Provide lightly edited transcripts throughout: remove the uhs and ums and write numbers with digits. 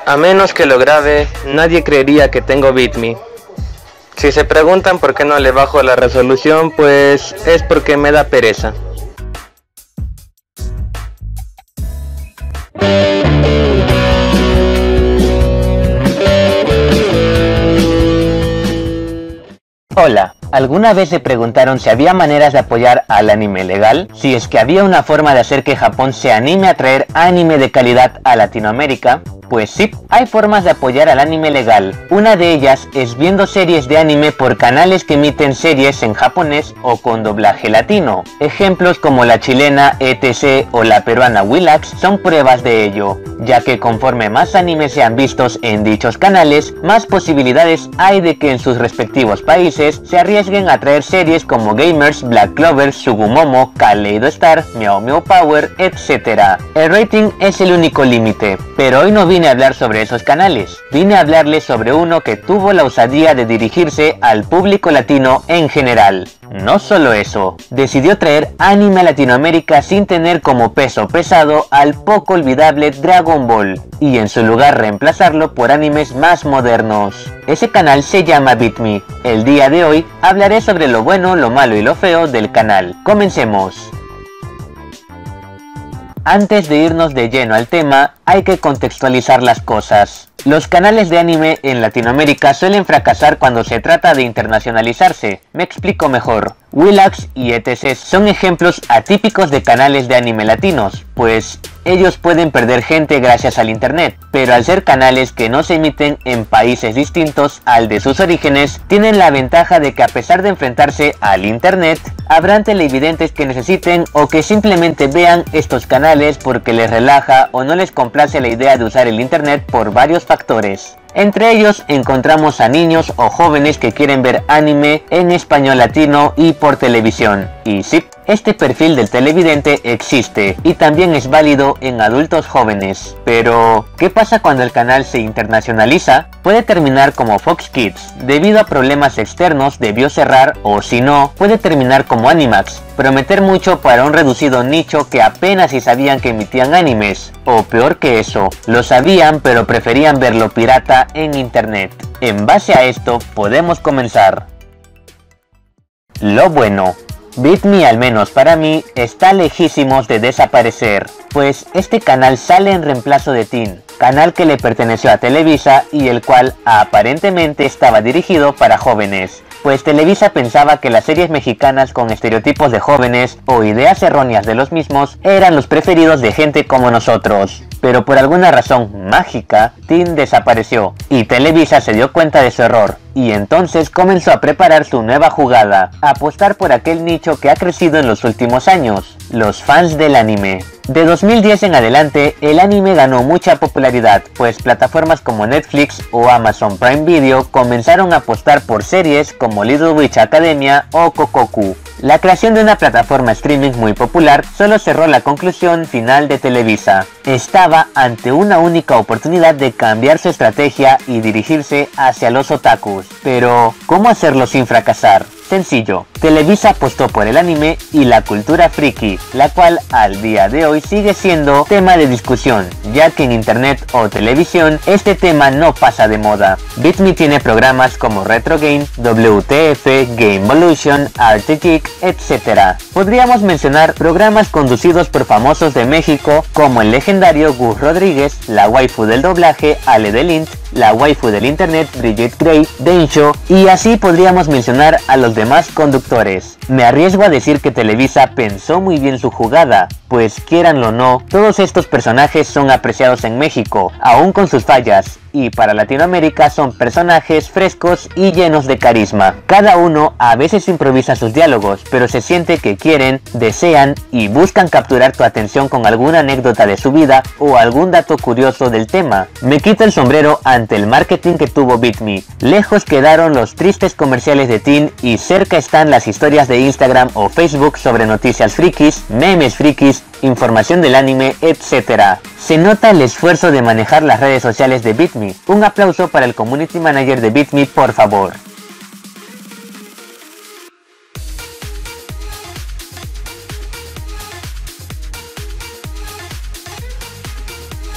A menos que lo grabe, nadie creería que tengo Bitme. Si se preguntan por qué no le bajo la resolución, pues es porque me da pereza. Hola, ¿alguna vez se preguntaron si había maneras de apoyar al anime legal? Si es que había una forma de hacer que Japón se anime a traer anime de calidad a Latinoamérica. Pues sí, hay formas de apoyar al anime legal. Una de ellas es viendo series de anime por canales que emiten series en japonés o con doblaje latino. Ejemplos como la chilena ETC o la peruana Willax son pruebas de ello, ya que conforme más animes sean vistos en dichos canales, más posibilidades hay de que en sus respectivos países se arriesguen a traer series como Gamers, Black Clover, Sugumomo, Kaleido Star, Meow Meow Power, etc. El rating es el único límite, pero hoy no vine a hablar sobre esos canales, vine a hablarles sobre uno que tuvo la osadía de dirigirse al público latino en general. No solo eso, decidió traer anime a Latinoamérica sin tener como peso pesado al poco olvidable Dragon Ball, y en su lugar reemplazarlo por animes más modernos. Ese canal se llama Bitme. El día de hoy hablaré sobre lo bueno, lo malo y lo feo del canal. Comencemos. Antes de irnos de lleno al tema, hay que contextualizar las cosas. Los canales de anime en Latinoamérica suelen fracasar cuando se trata de internacionalizarse. Me explico mejor. Willax y ETC son ejemplos atípicos de canales de anime latinos, pues ellos pueden perder gente gracias al internet, pero al ser canales que no se emiten en países distintos al de sus orígenes, tienen la ventaja de que a pesar de enfrentarse al internet, habrán televidentes que necesiten o que simplemente vean estos canales porque les relaja o no les complace la idea de usar el internet por varios factores. Entre ellos encontramos a niños o jóvenes que quieren ver anime en español latino y por televisión. Y sí, este perfil del televidente existe y también es válido en adultos jóvenes. Pero, ¿qué pasa cuando el canal se internacionaliza? Puede terminar como Fox Kids, debido a problemas externos debió cerrar, o si no, puede terminar como Animax, prometer mucho para un reducido nicho que apenas si sabían que emitían animes, o peor que eso, lo sabían pero preferían verlo pirata en internet. En base a esto podemos comenzar. Lo bueno. Bitme, al menos para mí, está lejísimos de desaparecer, pues este canal sale en reemplazo de Teen, canal que le perteneció a Televisa y el cual aparentemente estaba dirigido para jóvenes, pues Televisa pensaba que las series mexicanas con estereotipos de jóvenes o ideas erróneas de los mismos eran los preferidos de gente como nosotros. Pero por alguna razón mágica, Teen desapareció y Televisa se dio cuenta de su error y entonces comenzó a preparar su nueva jugada, apostar por aquel nicho que ha crecido en los últimos años, los fans del anime. De 2010 en adelante, el anime ganó mucha popularidad, pues plataformas como Netflix o Amazon Prime Video comenzaron a apostar por series como Little Witch Academia o Kokoku. La creación de una plataforma streaming muy popular solo cerró la conclusión final de Televisa. Estaba ante una única oportunidad de cambiar su estrategia y dirigirse hacia los otakus. Pero, ¿cómo hacerlo sin fracasar? Sencillo, Televisa apostó por el anime y la cultura friki, la cual al día de hoy sigue siendo tema de discusión, ya que en internet o televisión este tema no pasa de moda. Bitme tiene programas como Retro Game, WTF, Gamevolution, Arte Geek, etc. Podríamos mencionar programas conducidos por famosos de México como el legendario Gus Rodríguez, la waifu del doblaje Ale de Lint, la waifu del internet Bridget Grey, Densho, y así podríamos mencionar a los demás conductores. Me arriesgo a decir que Televisa pensó muy bien su jugada, pues quieranlo o no, todos estos personajes son apreciados en México, aún con sus fallas, y para Latinoamérica son personajes frescos y llenos de carisma. Cada uno a veces improvisa sus diálogos, pero se siente que quieren, desean y buscan capturar tu atención con alguna anécdota de su vida o algún dato curioso del tema. Me quito el sombrero ante el marketing que tuvo Bitme. Lejos quedaron los tristes comerciales de Teen y cerca están las historias de Instagram o Facebook sobre noticias frikis, memes frikis, información del anime, etc. Se nota el esfuerzo de manejar las redes sociales de Bitme. Un aplauso para el community manager de Bitme, por favor.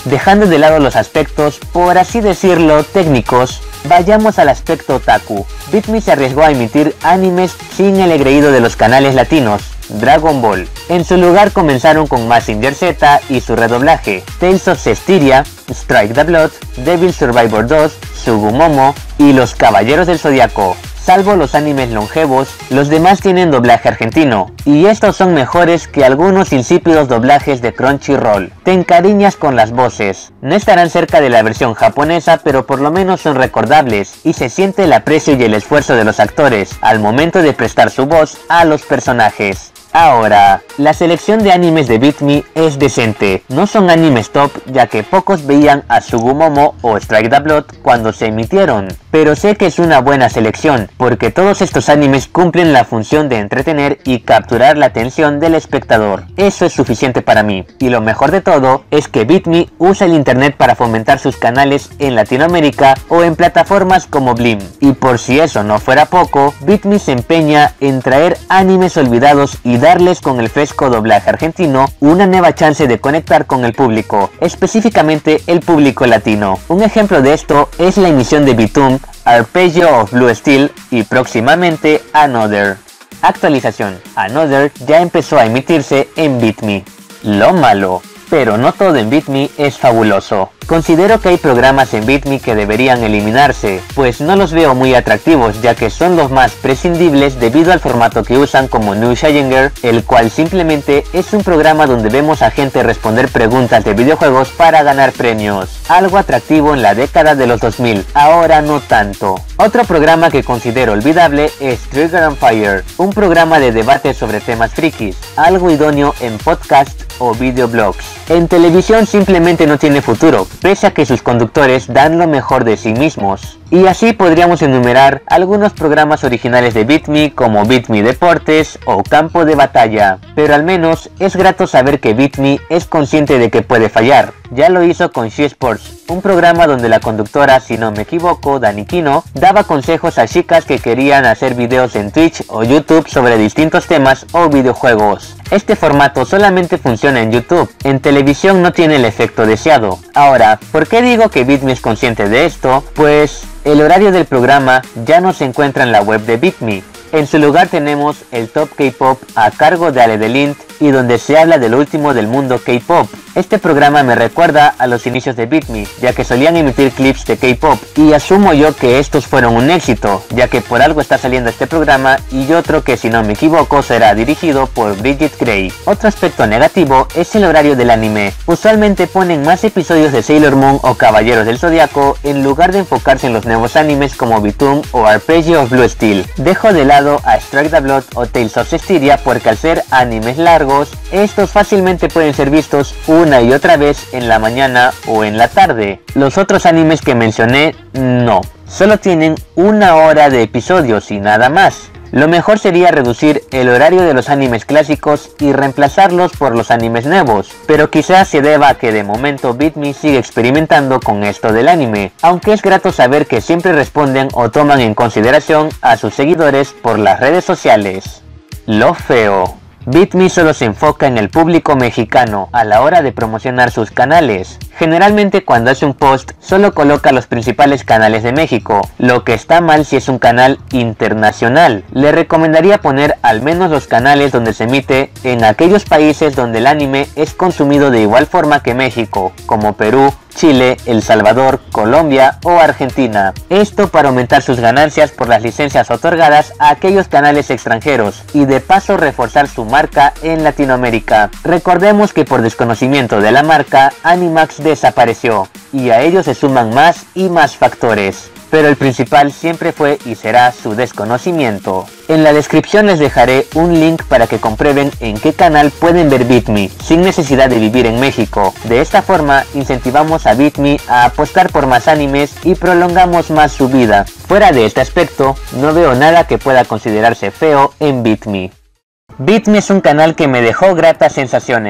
Dejando de lado los aspectos, por así decirlo, técnicos, vayamos al aspecto otaku. Bitme se arriesgó a emitir animes sin el engreído de los canales latinos, Dragon Ball. En su lugar comenzaron con Mazinger Z y su redoblaje, Tales of Cestiria, Strike the Blood, Devil Survivor 2, Sugumomo y Los Caballeros del Zodiaco. Salvo los animes longevos, los demás tienen doblaje argentino, y estos son mejores que algunos insípidos doblajes de Crunchyroll. Te encariñas con las voces. No estarán cerca de la versión japonesa, pero por lo menos son recordables, y se siente el aprecio y el esfuerzo de los actores al momento de prestar su voz a los personajes. Ahora, la selección de animes de Bitme es decente. No son animes top, ya que pocos veían a Sugumomo o Strike the Blood cuando se emitieron, pero sé que es una buena selección, porque todos estos animes cumplen la función de entretener y capturar la atención del espectador. Eso es suficiente para mí, y lo mejor de todo es que Bitme usa el internet para fomentar sus canales en Latinoamérica o en plataformas como Blim. Y por si eso no fuera poco, Bitme se empeña en traer animes olvidados y darles con el fresco doblaje argentino una nueva chance de conectar con el público, específicamente el público latino. Un ejemplo de esto es la emisión de Bitum, Arpeggio of Blue Steel y próximamente Another. Actualización: Another ya empezó a emitirse en Bitme. Lo malo, pero no todo en Bitme es fabuloso. Considero que hay programas en Bitme que deberían eliminarse, pues no los veo muy atractivos, ya que son los más prescindibles debido al formato que usan, como New Challenger, el cual simplemente es un programa donde vemos a gente responder preguntas de videojuegos para ganar premios. Algo atractivo en la década de los 2000, ahora no tanto. Otro programa que considero olvidable es Trigger on Fire, un programa de debate sobre temas frikis, algo idóneo en podcast o videoblogs. En televisión simplemente no tiene futuro, pese a que sus conductores dan lo mejor de sí mismos. Y así podríamos enumerar algunos programas originales de Bitme, como Bitme Deportes o Campo de Batalla, pero al menos es grato saber que Bitme es consciente de que puede fallar. Ya lo hizo con She Sports, un programa donde la conductora, si no me equivoco, Dani Kino, daba consejos a chicas que querían hacer videos en Twitch o YouTube sobre distintos temas o videojuegos. Este formato solamente funciona en YouTube, en televisión no tiene el efecto deseado. Ahora, ¿por qué digo que Bitme es consciente de esto? Pues el horario del programa ya no se encuentra en la web de Bitme. En su lugar tenemos el Top K-Pop a cargo de Ale Delint, y donde se habla de lo último del mundo K-Pop. Este programa me recuerda a los inicios de Bitme, ya que solían emitir clips de K-Pop, y asumo yo que estos fueron un éxito, ya que por algo está saliendo este programa, y otro que, si no me equivoco, será dirigido por Bridget Gray. Otro aspecto negativo es el horario del anime. Usualmente ponen más episodios de Sailor Moon o Caballeros del Zodiaco en lugar de enfocarse en los nuevos animes como Bitum o Arpeggio of Blue Steel. Dejo de lado a Strike the Blood o Tales of Cestiria porque, al ser animes largos, estos fácilmente pueden ser vistos una y otra vez en la mañana o en la tarde. Los otros animes que mencioné no, solo tienen una hora de episodios y nada más. Lo mejor sería reducir el horario de los animes clásicos y reemplazarlos por los animes nuevos, pero quizás se deba a que de momento Bitme sigue experimentando con esto del anime, aunque es grato saber que siempre responden o toman en consideración a sus seguidores por las redes sociales. Lo feo: Bitme solo se enfoca en el público mexicano a la hora de promocionar sus canales. Generalmente cuando hace un post solo coloca los principales canales de México, lo que está mal si es un canal internacional. Le recomendaría poner al menos los canales donde se emite en aquellos países donde el anime es consumido de igual forma que México, como Perú, Chile, El Salvador, Colombia o Argentina. Esto para aumentar sus ganancias por las licencias otorgadas a aquellos canales extranjeros y de paso reforzar su marca en Latinoamérica. Recordemos que por desconocimiento de la marca, Animax desapareció, y a ello se suman más y más factores, pero el principal siempre fue y será su desconocimiento. En la descripción les dejaré un link para que comprueben en qué canal pueden ver Bitme, sin necesidad de vivir en México. De esta forma incentivamos a Bitme a apostar por más animes y prolongamos más su vida. Fuera de este aspecto, no veo nada que pueda considerarse feo en Bitme. Bitme es un canal que me dejó gratas sensaciones.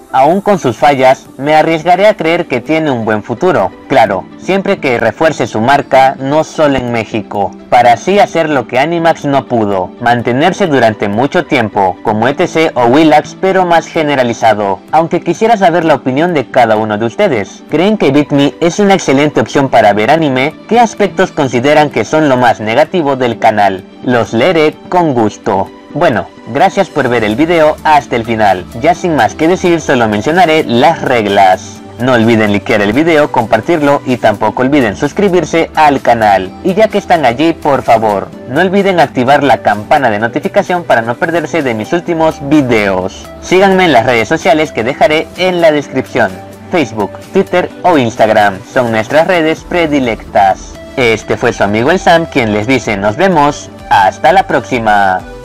aún con sus fallas, me arriesgaré a creer que tiene un buen futuro. Claro, siempre que refuerce su marca, no solo en México, para así hacer lo que Animax no pudo, mantenerse durante mucho tiempo, como ETC o Willax, pero más generalizado. Aunque quisiera saber la opinión de cada uno de ustedes. ¿Creen que BitMe es una excelente opción para ver anime? ¿Qué aspectos consideran que son lo más negativo del canal? Los leeré con gusto. Bueno, gracias por ver el video hasta el final. Ya sin más que decir, solo mencionaré las reglas. No olviden likear el video, compartirlo y tampoco olviden suscribirse al canal. Y ya que están allí, por favor, no olviden activar la campana de notificación para no perderse de mis últimos videos. Síganme en las redes sociales que dejaré en la descripción. Facebook, Twitter o Instagram son nuestras redes predilectas. Este fue su amigo el Sam quien les dice nos vemos, hasta la próxima.